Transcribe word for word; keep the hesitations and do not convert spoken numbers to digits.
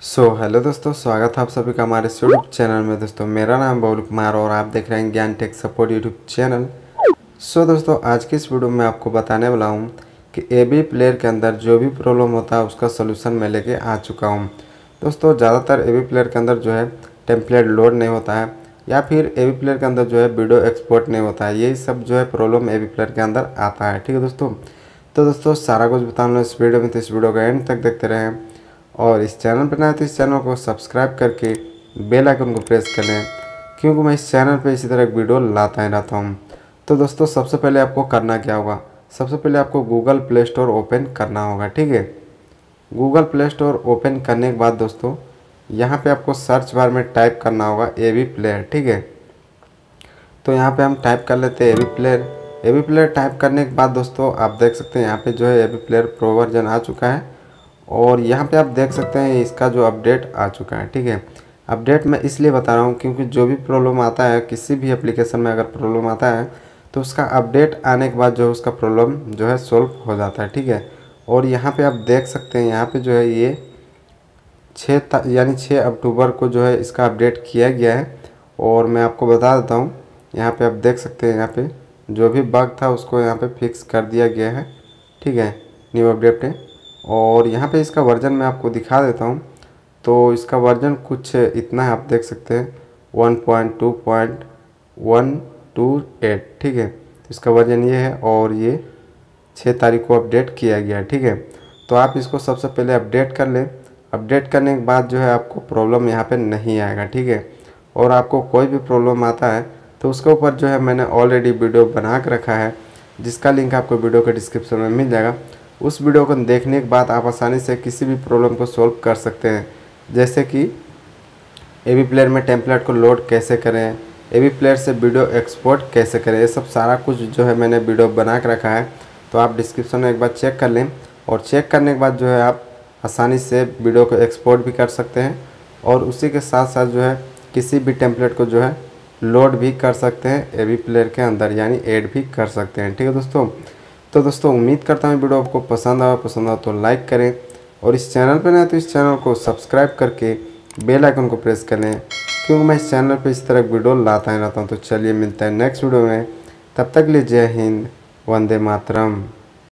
So hello दोस्तों, स्वागत है आप सभी का हमारे यूट्यूब चैनल में। दोस्तों मेरा नाम बबुल कुमार और आप देख रहे हैं Gyan tech support YouTube channel. So दोस्तों आज की इस वीडियो में आपको बताने वाला हूं कि एबी प्लेयर के अंदर जो भी प्रॉब्लम होता है उसका सोल्यूशन मैं लेके आ चुका हूं। दोस्तों ज़्यादातर एबी प्लेयर के अंदर जो है टेम्पलेट लोड नहीं होता है या फिर एबी प्लेयर के अंदर जो है वीडियो एक्सपोर्ट नहीं होता है, यही सब जो है प्रॉब्लम एबी प्लेयर के अंदर आता है। ठीक है दोस्तों, तो दोस्तों सारा कुछ बताऊँगा इस वीडियो में, तो इस वीडियो को एंड तक देखते रहें। और इस चैनल पर नए तो इस चैनल को सब्सक्राइब करके बेल आइकन को प्रेस कर लें, क्योंकि मैं इस चैनल पे इसी तरह की वीडियो लाता ही रहता हूँ। तो दोस्तों सबसे पहले आपको करना क्या होगा, सबसे पहले आपको गूगल प्ले स्टोर ओपन करना होगा। ठीक है, गूगल प्ले स्टोर ओपन करने के बाद दोस्तों यहाँ पे आपको सर्च बार में टाइप करना होगा एबी प्लेयर। ठीक है, तो यहाँ पे हम टाइप कर लेते हैं AB player. AB player type करने के बाद दोस्तों आप देख सकते हैं यहाँ पे जो है एबी प्लेयर प्रो वर्जन आ चुका है और यहाँ पे आप देख सकते हैं इसका जो अपडेट आ चुका है। ठीक है, अपडेट मैं इसलिए बता रहा हूँ क्योंकि जो भी प्रॉब्लम आता है किसी भी एप्लीकेशन में, अगर प्रॉब्लम आता है तो उसका अपडेट आने के बाद जो है उसका प्रॉब्लम जो है सॉल्व हो जाता है। ठीक है, और यहाँ पे आप देख सकते हैं यहाँ पे जो है ये छः यानी छः अक्टूबर को जो है इसका अपडेट किया गया है। और मैं आपको बता देता हूँ, यहाँ पे आप देख सकते हैं यहाँ पे जो भी बग था उसको यहाँ पे फिक्स कर दिया गया है। ठीक है, न्यू अपडेट है। और यहाँ पे इसका वर्जन मैं आपको दिखा देता हूँ, तो इसका वर्जन कुछ इतना है, आप देख सकते हैं one point two point one two eight. ठीक है, तो इसका वर्जन ये है और ये छः तारीख को अपडेट किया गया है। ठीक है, तो आप इसको सबसे पहले अपडेट कर लें। अपडेट करने के बाद जो है आपको प्रॉब्लम यहाँ पे नहीं आएगा। ठीक है, और आपको कोई भी प्रॉब्लम आता है तो उसके ऊपर जो है मैंने ऑलरेडी वीडियो बना के रखा है, जिसका लिंक आपको वीडियो के डिस्क्रिप्शन में मिल जाएगा। उस वीडियो को देखने के बाद आप आसानी से किसी भी प्रॉब्लम को सॉल्व कर सकते हैं, जैसे कि एबी प्लेयर में टेम्पलेट को लोड कैसे करें, एबी प्लेयर से वीडियो एक्सपोर्ट कैसे करें, ये सब सारा कुछ जो है मैंने वीडियो बना के रखा है। तो आप डिस्क्रिप्शन में एक बार चेक कर लें और चेक करने के बाद जो है आप आसानी से वीडियो को एक्सपोर्ट भी कर सकते हैं और उसी के साथ साथ जो है किसी भी टेम्पलेट को जो है लोड भी कर सकते हैं एबी प्लेयर के अंदर, यानी ऐड भी कर सकते हैं। ठीक है दोस्तों, तो दोस्तों उम्मीद करता हूँ वीडियो आपको पसंद आया पसंद आया तो लाइक करें और इस चैनल पर नए तो इस चैनल को सब्सक्राइब करके बेल आइकन को प्रेस कर लें, क्योंकि मैं इस चैनल पर इस तरह की वीडियो लाता ही रहता हूँ। तो चलिए मिलता है नेक्स्ट वीडियो में, तब तक के लिए जय हिंद, वंदे मातरम।